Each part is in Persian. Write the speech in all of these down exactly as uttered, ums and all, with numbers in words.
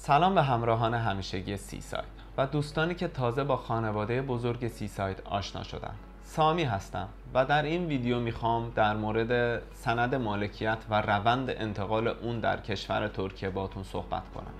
سلام به همراهان همیشگی سی ساید و دوستانی که تازه با خانواده بزرگ سی ساید آشنا شدن. سامی هستم و در این ویدیو میخوام در مورد سند مالکیت و روند انتقال اون در کشور ترکیه باتون صحبت کنم.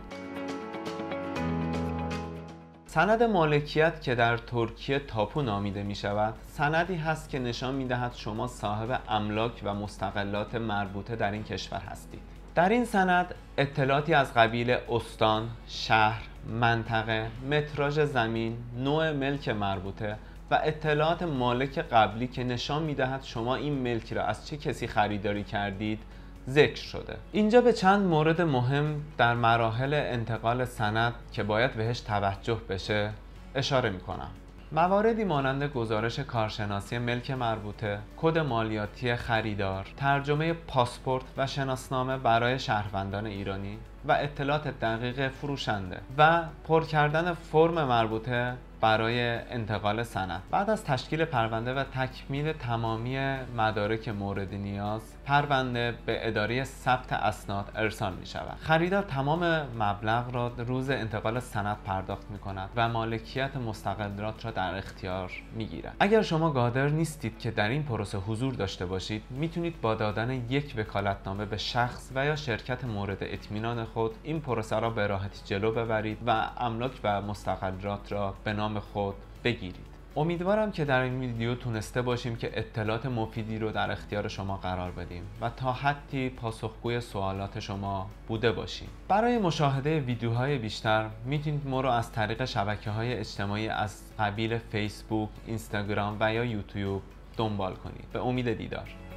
سند مالکیت که در ترکیه تاپو نامیده می شود، سندی هست که نشان می دهد شما صاحب املاک و مستقلات مربوطه در این کشور هستید. در این سند اطلاعاتی از قبیل استان، شهر، منطقه، متراژ زمین، نوع ملک مربوطه و اطلاعات مالک قبلی که نشان می دهد شما این ملک را از چه کسی خریداری کردید ذکر شده. اینجا به چند مورد مهم در مراحل انتقال سند که باید بهش توجه بشه اشاره می کنم. مواردی مانند گزارش کارشناسی ملک مربوطه، کد مالیاتی خریدار، ترجمه پاسپورت و شناسنامه برای شهروندان ایرانی و اطلاعات دقیق فروشنده و پر کردن فرم مربوطه برای انتقال سند. بعد از تشکیل پرونده و تکمیل تمامی مدارک مورد نیاز، پرونده به اداره ثبت اسناد ارسال می شود. خریدار تمام مبلغ را روز انتقال سند پرداخت می کند و مالکیت مستقلات را در اختیار می گیرد. اگر شما قادر نیستید که در این پروسه حضور داشته باشید، میتونید با دادن یک وکالتنامه به شخص و یا شرکت مورد اطمینان خود این پروسه را به راحتی جلو ببرید و املاک و مستقلات را به نام خود بگیرید. امیدوارم که در این ویدیو تونسته باشیم که اطلاعات مفیدی رو در اختیار شما قرار بدیم و تا حدی پاسخگوی سوالات شما بوده باشیم. برای مشاهده ویدیوهای بیشتر میتونید ما رو از طریق شبکه‌های اجتماعی از قبیل فیسبوک، اینستاگرام و یا یوتیوب دنبال کنید. به امید دیدار.